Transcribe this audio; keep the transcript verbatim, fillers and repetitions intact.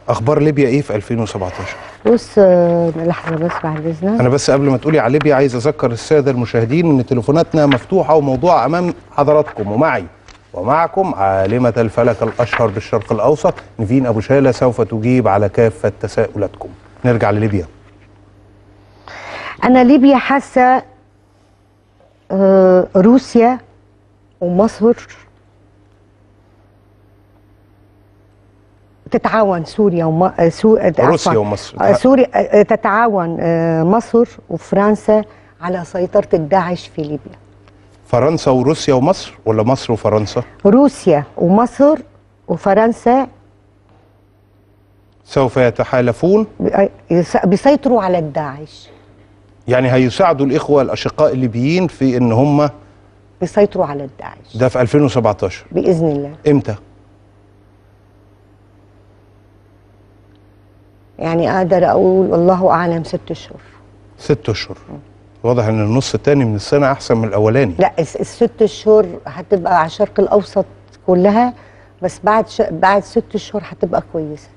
اخبار ليبيا ايه في ألفين وسبعتاشر؟ بص لحظه بس بعد اذنك. انا بس قبل ما تقولي على ليبيا عايز اذكر الساده المشاهدين ان تليفوناتنا مفتوحه وموضوع امام حضراتكم ومعي ومعكم عالمه الفلك الاشهر بالشرق الاوسط نيفين ابو شاله سوف تجيب على كافه تساؤلاتكم. نرجع لليبيا. انا ليبيا حاسه آه روسيا ومصر تتعاون سوريا وم... سو... روسيا ومصر سوريا تتعاون مصر وفرنسا على سيطرة الداعش في ليبيا. فرنسا وروسيا ومصر ولا مصر وفرنسا؟ روسيا ومصر وفرنسا سوف يتحالفون بيسيطروا على الداعش. يعني هيساعدوا الإخوة الأشقاء الليبيين في إن هم بيسيطروا على الداعش. ده في ألفين وسبعتاشر بإذن الله. إمتى؟ يعني اقدر اقول والله اعلم ست اشهر. ست اشهر. واضح ان النص الثاني من السنه احسن من الاولاني. لا الست اشهر هتبقى على الشرق الاوسط كلها، بس بعد ش... بعد ست اشهر هتبقى كويسه.